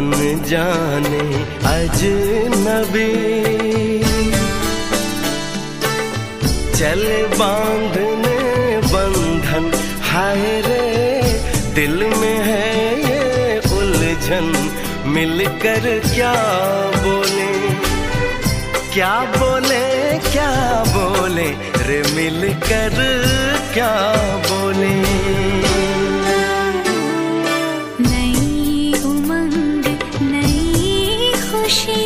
अनजाने अजनबी चले बांधने बंधन, हाय रे दिल में है ये उलझन, मिलकर क्या बोले, क्या बोले, क्या बोले रे मिलकर क्या बोले। नई उमंग नई खुशी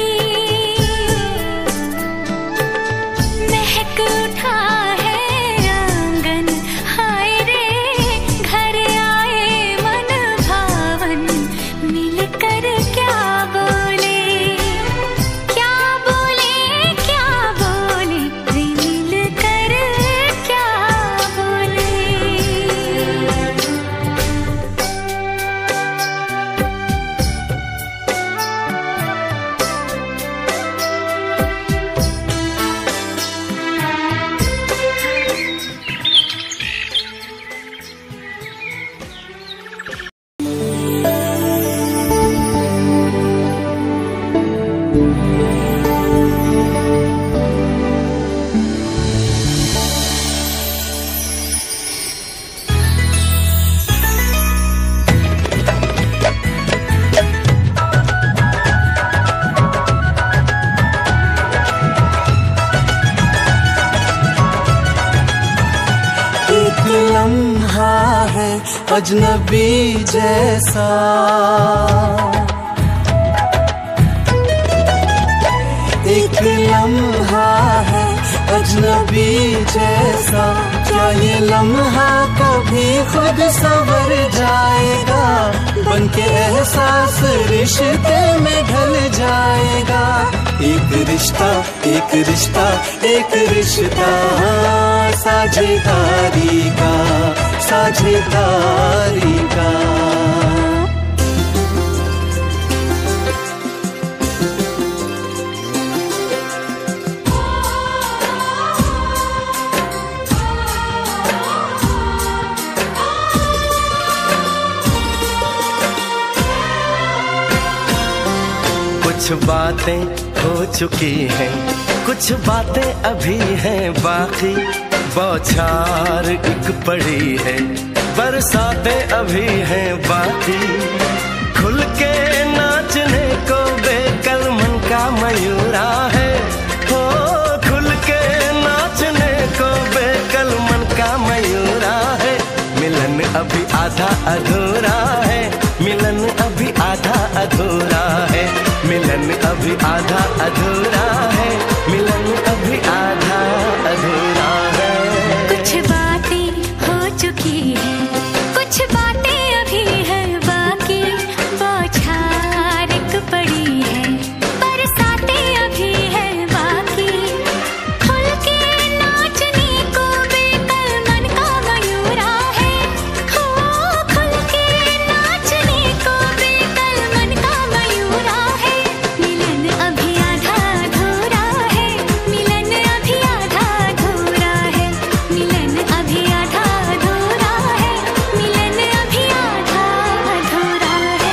महक उठा है आंगन, हाय रे घर आए मन भावन, मिलकर क्या बोले, क्या बोले, क्या बोले रे मिलकर क्या बोले। एक लम्हा है अजनबी जैसा, एक लम्हा है अजनबी जैसा, क्या ये लम्हा कभी खुद संवर जाएगा, बनके एहसास रिश्ते में ढल जाएगा। एक रिश्ता, एक रिश्ता, एक रिश्ता साझेदारी का, साझेदारी का। कुछ बातें हो चुकी हैं, कुछ बातें अभी हैं बाकी, बौछार एक पड़ी है, बरसातें अभी हैं बाकी, खुल के नाचने को बेकल मन का मयूरा है, हो खुल के नाचने को बेकल मन का मयूरा है, मिलन अभी आधा अधूरा है, मिलन अभी आधा अधूरा है, मिलन अभी आधा अधूरा है, मिलन अभी आधा अधूरा है। कुछ बातें हो चुकी हैं, कुछ बातें अभी है बाकी, बौछार एक पड़ी है, बरसातें अभी है बाकी, खुल के नाचने को बेकल मन का मयूरा है, हो खुल के नाचने को बेकल मन का मयूरा है, मिलन अभी आधा अधूरा है, मिलन अभी आधा अधूरा है, मिलन अभी आधा अधूरा है, मिलन अभी आधा अधूरा है।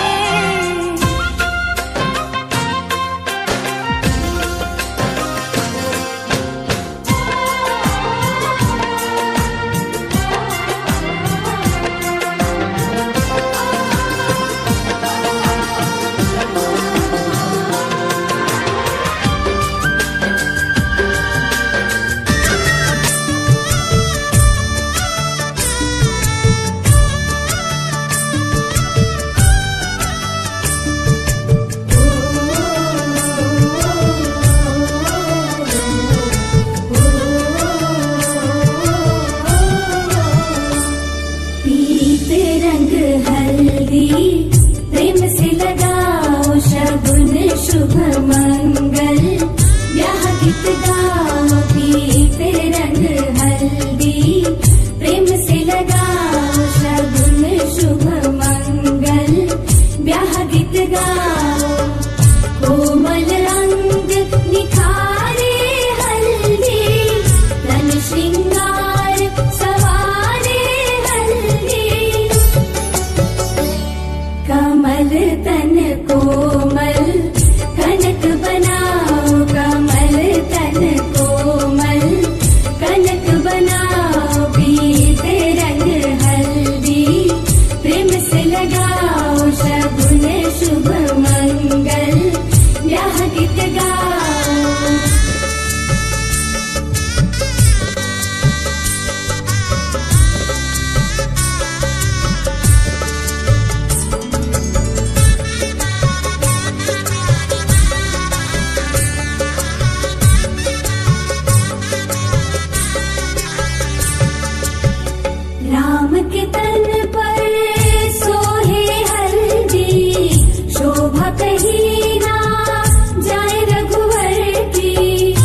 पीते रंग हल्दी प्रेम से लगाओ शगुन शुभ मंगल, ब्याह गीत गाओ। पीते रंग हल्दी प्रेम से लगाओ शगुन शुभ मंगल, ब्याह गीत गाओ। कोमल रंग निखारे हल्दी, तन श्रृंगार सवारे हल्दी, कमल तन को राम के तन पर सोहे हल्दी, शोभा कहीं ना जाए रघुवर की।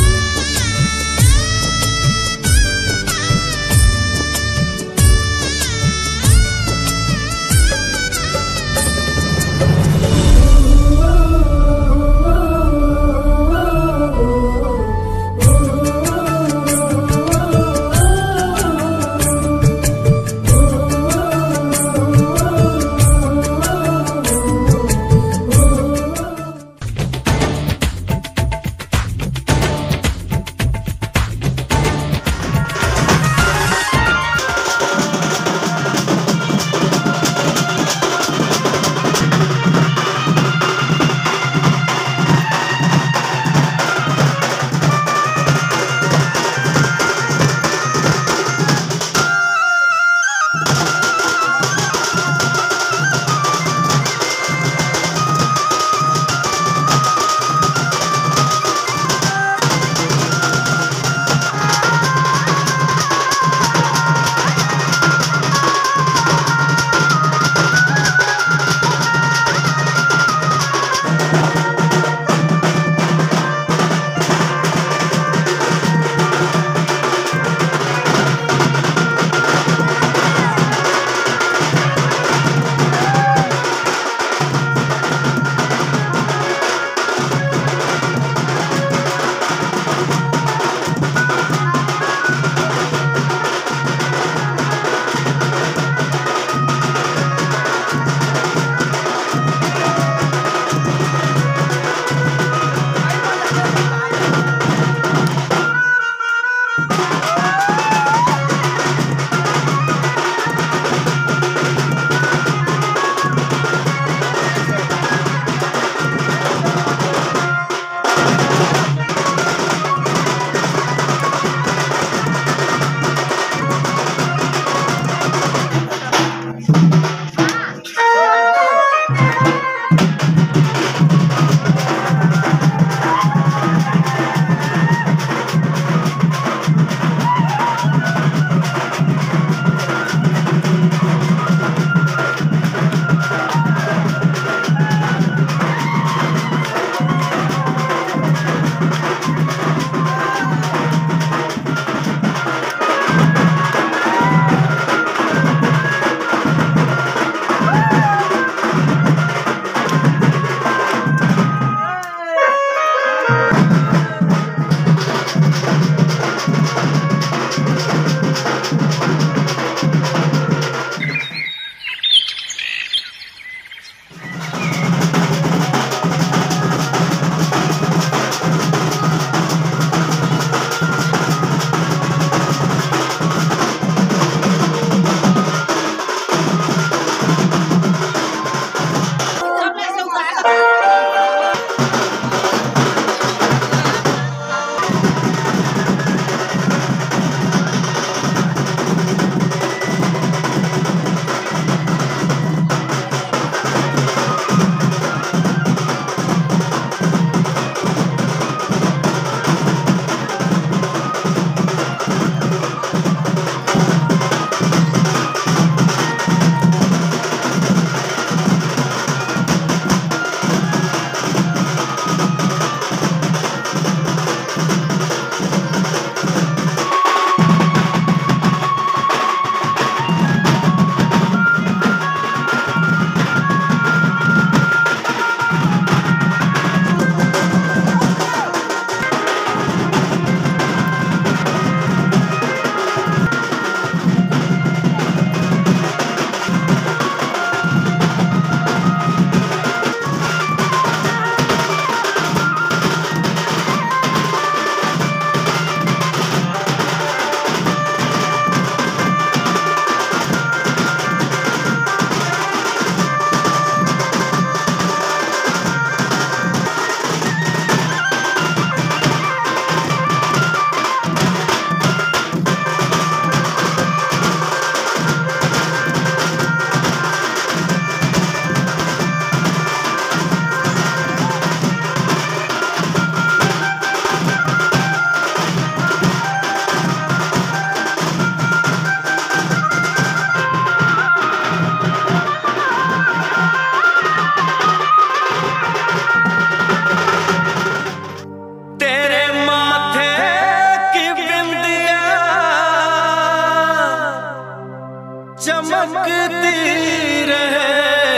चमकती रहे,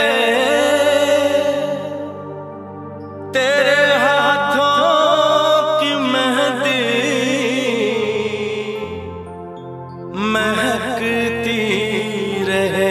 तेरे हाथों की मेहंदी महकती रहे।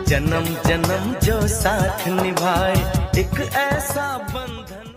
जन्म जन्म जो साथ निभाए, एक ऐसा बंधन।